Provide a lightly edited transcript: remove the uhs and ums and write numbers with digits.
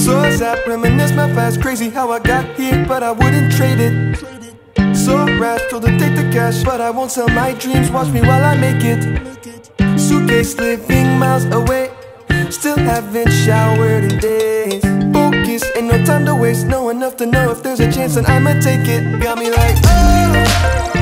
So sad, reminisce my past. Crazy how I got here, but I wouldn't trade it. So rash, told to take the cash, but I won't sell my dreams. Watch me while I make it. Suitcase living miles away, still haven't showered in days. Focus, ain't no time to waste. Know enough to know if there's a chance, then I'ma take it. Got me like, oh.